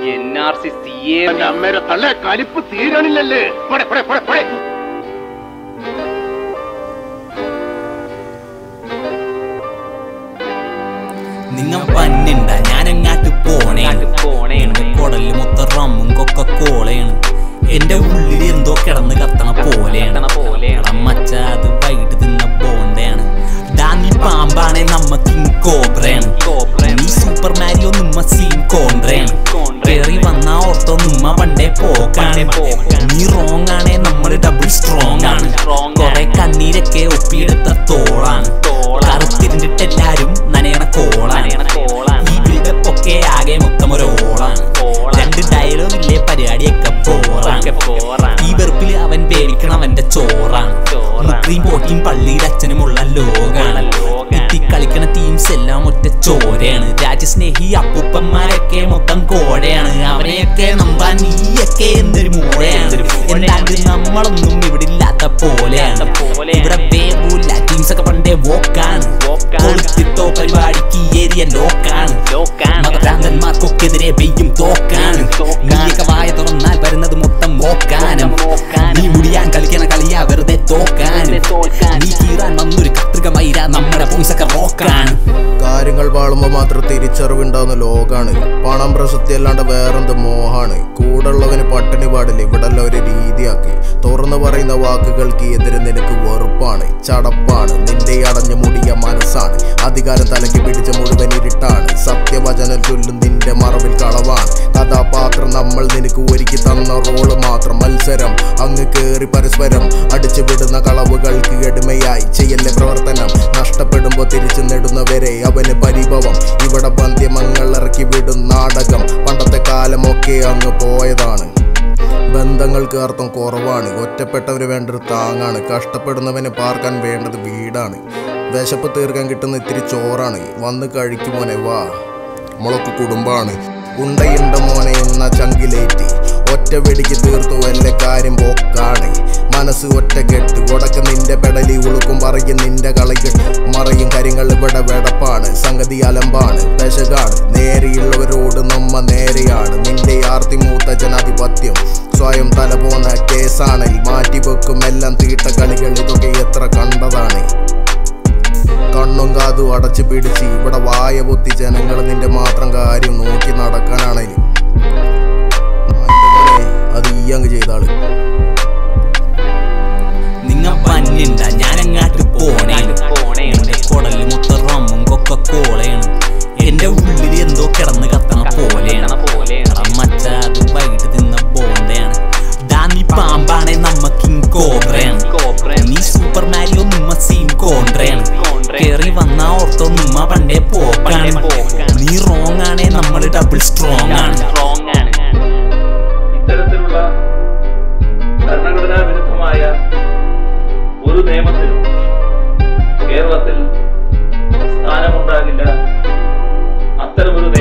NRC CA അമ്മേരെ തള്ള കലിപ്പ് തീരണില്ലല്ലേ. നിങ്ങ പന്നുണ്ട ഞാനെങ്ങാട്ട് പോണേ എന്റെ കുടല് മൊത്തം റമ്മും കൊക്കക്കോളയാണ്. എന്റെ ഉള്ളിൽ എന്തോ കിടന്ന് കത്തണ പോലെയാണ്. മച്ച അത് വൈകിട്ട് തിന്ന ബോണ്ടയാണ്. നീ പാമ്പാണെ നമ്മ കിങ് കോബ്രയാണ്. നീ സൂപ്പർ മാരിയോ നമ്മ സീൻ കോൺട്രയാണ്. കേറി വന്ന ഓർത്തോ നമ്മ പണ്ടേ പോക്കാണ്. നീ റോങ് ആണേ നമ്മള് ഡബിൾ സ്ട്രോങ് ആണ്. കൊറേ കണ്ണീരൊക്കെ ഒപ്പിയെടുത്ത തോളാണ്. കറുത്തിരിഞ്ഞിട്ട് എല്ലാരും നനയണ കോളാണ്. ഈ ബിൽഡപ്പൊക്കെ ആകെ മൊത്തം ഒരു ഓളാണ്. രണ്ട് ഡയലോഗ് ഇല്ലേ പരിപാടിയൊക്കെ പോറാണ്. ഈ വെറുപ്പില് അവൻ പേടിക്കണം അവന്റെ ചോറാണ്. മുക്രീം പോട്ടിയും പള്ളിയിൽ അച്ഛനുമുള്ള ലോകാണ്. കളിക്കണ ടീംസ് എല്ലാം ഒറ്റ ചോരയാണ്. രാജ്യസ്നേഹി അപ്പൂപ്പന്മാരൊക്കെ മൊത്തം കോടയാണ്. അവനെയൊക്കെ നമ്പാൻ നീയൊക്കെ എന്തൊരു മൂളയാണ്. എന്താണ്ട് നമ്മളൊന്നും ഇവിടെ ഇല്ലാത്ത പോലെയാണ്. ഇവിടെ വേവൂല്ല ടീംസ് ഒക്കെ പണ്ടേ വോക്കാണ്. കൊളുത്തിട്ടോ പരിപാടിക്ക് ഏരിയ ലോക്കാണ്. മതഭ്രാന്തന്മാർക്കൊക്കെതിരെ പെയ്യും തോക്കാണ്. നീയൊക്കെ വായ തുറന്നാൽ വരുന്നത് മൊത്തം വോക്കാനും. നീ മുടിയാൻ കളിക്കണ കളിയാ വെറുതെ തോക്കാനും. നീ കീറാൻ വന്നൊരു കത്രിക മൈര നമ്മുടെ പോയിസൊക്കെ റോക്കാണ്. കാര്യങ്ങൾ വാളുമ്പോ മാത്രം തിരിച്ചറിവുണ്ടാവുന്ന ലോകാണ്. പണം പ്രശസ്തി അല്ലാണ്ട് വേറെന്ത് മോഹാണ്. കൂടുള്ളവന് പട്ടിണി പാടില്ല ഇവിടെല്ല ഒരു രീതിയാക്കി. തുറന്നു പറയുന്ന വാക്കുകൾക്ക് എതിരെ നിനക്ക് വെറുപ്പാണ്. ചടപ്പാണ് നിന്റെ അടഞ്ഞു മുടിയ മനസ്സാണ്. അധികാരം തലയ്ക്ക് പിടിച്ച മുഴുവൻ ഇരുട്ടാണ്. സത്യവചനം ചൊല്ലും നിന്റെ മറവിൽ കളവാണ്. കഥാപാത്രം നമ്മൾ നിനക്ക് ഒരുക്കി തന്ന റോള് മാത്രം. മത്സരം അങ്ങ് കേറി പരസ്പരം അടിച്ചു വിടുന്ന കളവുകൾക്ക് എളിമയായി ചെയ്യല്ലേ പ്രവർത്തനം. നഷ്ടപ്പെടുമ്പോ തിരിച്ചു നേടുന്നവരെ അവന് പരിഭവം. ഇവിടെ പന്ത്യമങ്ങൾ ഇറക്കി വിടും നാടകം. പണ്ടത്തെ കാലമൊക്കെ അങ്ങ് പോയതാണ്. ബന്ധങ്ങൾക്ക് അർത്ഥം കുറവാണ്. ഒറ്റപ്പെട്ടവന് വേണ്ടൊരു താങ്ങാണ്. കഷ്ടപ്പെടുന്നവന് പാർക്കാൻ വേണ്ടത് വീടാണ്. വിശപ്പ് തീർക്കാൻ കിട്ടുന്ന ഇത്തിരി ചോറാണ്. വന്ന് കഴിക്കുമോനെ വാ നമ്മളൊക്കെ കുടുംബാണ്. ഉണ്ടയുണ്ട മോനെ എന്ന ചങ്കിലേറ്റി ഒറ്റ വെടിക്ക് തീർത്തു എല്ലാ കാര്യം പോക്കാണ്. മനസ്സ് ഒറ്റ കെട്ട് ഉടക്ക നിന്റെ പെടലി ഉളുക്കും പറയും നിന്റെ കളികൾ മറയും കാര്യങ്ങൾ ഇവിടെ വെടപ്പാണ്. സംഗതി അലമ്പാണ് പെശകാണ്. നേരെയുള്ളവരോട് നമ്മ നേരെയാണ്. നിന്റെ ആർത്തി മൂത്ത ജനാധിപത്യം സ്വയം തല പോന്ന കേസാണ്. മാറ്റിവെക്കും എല്ലാം തീട്ട കളികൾ ഇതൊക്കെ എത്ര കണ്ടതാണ്. കണ്ണും കാതും അടച്ചു പിടിച്ച് ഇവിടെ വായ പൊത്തി ജനങ്ങൾ നിന്റെ മാത്രം കാര്യം നോക്കി നടക്കാനാണേലും അത് ഈ അങ്ങ് ചെയ്താള്. നിങ്ങ പന്നുണ്ട ഞാനെങ്ങാട്ട് പോണേ എന്റെ കുടല് മൊത്തം റമ്മും കൊക്കക്കോളയാണ്. എന്റെ ഉള്ളിൽ എന്തോ കിടന്ന് കത്തണ പോലെയാണ്. മച്ച അത് വൈകിട്ട് തിന്ന ബോണ്ടയാണ്. നീ പാമ്പാണെ നമ്മ കിങ് കോബ്രയാണ്. നീ സൂപ്പർ മാരിയോ നമ്മ സീൻ കോൺട്രയാണ്. കേറി വന്ന ഓർത്തോ നമ്മ പണ്ടേ പോക്കാണ്. നീ റോങ് ആണേ നമ്മള് ഡബിൾ സ്ട്രോങ് ആണ്. ഇത്തരത്തിലുള്ള ഭരണഘടനാ വിരുദ്ധമായ ഒരു നിയമത്തിലും കേരളത്തിൽ സ്ഥാനമുണ്ടാകില്ല. അത്തരമൊരു